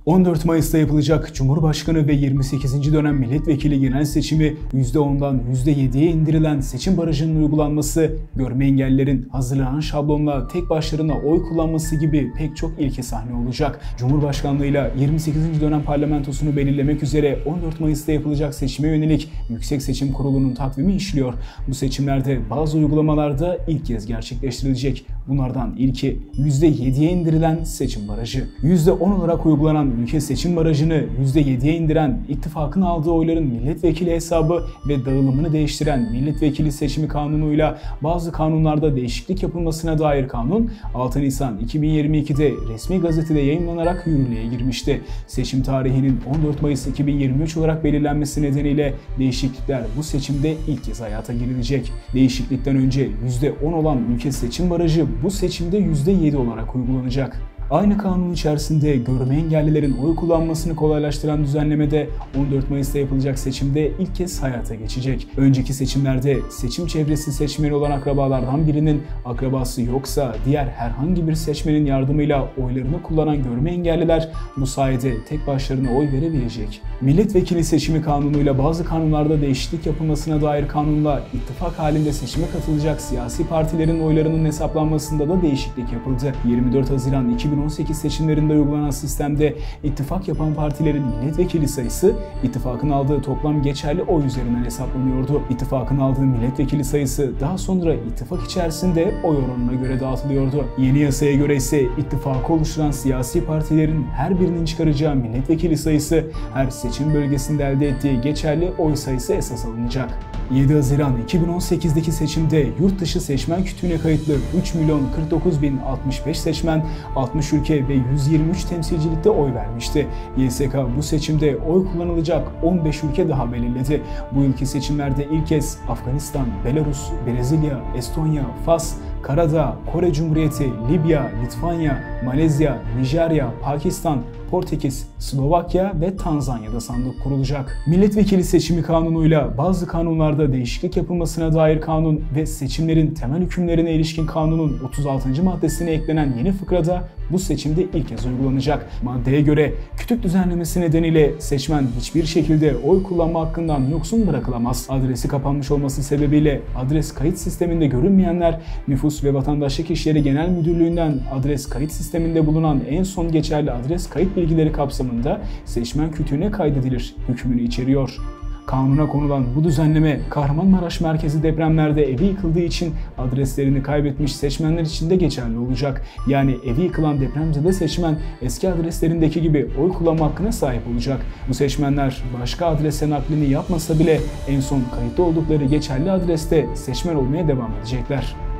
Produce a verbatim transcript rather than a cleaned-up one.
on dört Mayıs'ta yapılacak Cumhurbaşkanı ve yirmi sekizinci dönem milletvekili genel seçimi yüzde ondan yüzde yediye indirilen seçim barajının uygulanması, görme engellilerin hazırlanan şablonla tek başlarına oy kullanması gibi pek çok ilke sahne olacak. Cumhurbaşkanlığıyla yirmi sekizinci dönem parlamentosunu belirlemek üzere on dört Mayıs'ta yapılacak seçime yönelik Yüksek Seçim Kurulu'nun takvimi işliyor. Bu seçimlerde bazı uygulamalarda ilk kez gerçekleştirilecek. Bunlardan ilki yüzde yediye indirilen seçim barajı. yüzde on olarak uygulanan ülke seçim barajını yüzde yediye indiren, ittifakın aldığı oyların milletvekili hesabı ve dağılımını değiştiren milletvekili seçimi kanunuyla bazı kanunlarda değişiklik yapılmasına dair kanun altı Nisan iki bin yirmi iki'de resmi gazetede yayımlanarak yürürlüğe girmişti. Seçim tarihinin on dört Mayıs iki bin yirmi üç olarak belirlenmesi nedeniyle değişiklikler bu seçimde ilk kez hayata girilecek. Değişiklikten önce yüzde on olan ülke seçim barajı bu seçimde yüzde yedi olarak uygulanacak. Aynı kanun içerisinde görme engellilerin oy kullanmasını kolaylaştıran düzenlemede on dört Mayıs'ta yapılacak seçimde ilk kez hayata geçecek. Önceki seçimlerde seçim çevresi seçmeni olan akrabalardan birinin akrabası yoksa diğer herhangi bir seçmenin yardımıyla oylarını kullanan görme engelliler bu sayede tek başlarına oy verebilecek. Milletvekili seçimi kanunuyla bazı kanunlarda değişiklik yapılmasına dair kanunla ittifak halinde seçime katılacak siyasi partilerin oylarının hesaplanmasında da değişiklik yapıldı. yirmi dört Haziran iki bin on sekiz seçimlerinde uygulanan sistemde ittifak yapan partilerin milletvekili sayısı ittifakın aldığı toplam geçerli oy üzerinden hesaplanıyordu. İttifakın aldığı milletvekili sayısı daha sonra ittifak içerisinde oy oranına göre dağıtılıyordu. Yeni yasaya göre ise ittifakı oluşturan siyasi partilerin her birinin çıkaracağı milletvekili sayısı her seçim bölgesinde elde ettiği geçerli oy sayısı esas alınacak. yedi Haziran iki bin on sekiz'deki seçimde yurt dışı seçmen kütüğüne kayıtlı üç milyon kırk dokuz bin altmış beş seçmen altmış ülke ve yüz yirmi üç temsilcilikte oy vermişti. Y S K bu seçimde oy kullanılacak on beş ülke daha belirledi. Bu ülke seçimlerde ilk kez Afganistan, Belarus, Brezilya, Estonya, Fas, Karadağ, Kore Cumhuriyeti, Libya, Litvanya, Malezya, Nijerya, Pakistan, Portekiz, Slovakya ve Tanzanya'da sandık kurulacak. Milletvekili seçimi kanunuyla bazı kanunlarda değişiklik yapılmasına dair kanun ve seçimlerin temel hükümlerine ilişkin kanunun otuz altıncı maddesine eklenen yeni fıkrada bu seçimde ilk kez uygulanacak. Maddeye göre kütük düzenlemesi nedeniyle seçmen hiçbir şekilde oy kullanma hakkından yoksun bırakılamaz. Adresi kapanmış olması sebebiyle adres kayıt sisteminde görünmeyenler Nüfus ve Vatandaşlık İşleri Genel Müdürlüğü'nden adres kayıt sisteminde bulunan en son geçerli adres kayıt bilgileri kapsamında seçmen kütüğüne kaydedilir hükmünü içeriyor. Kanuna konulan bu düzenleme Kahramanmaraş merkezi depremlerde evi yıkıldığı için adreslerini kaybetmiş seçmenler için de geçerli olacak. Yani evi yıkılan depremzede seçmen eski adreslerindeki gibi oy kullanma hakkına sahip olacak. Bu seçmenler başka adrese naklini yapmasa bile en son kayıtlı oldukları geçerli adreste seçmen olmaya devam edecekler.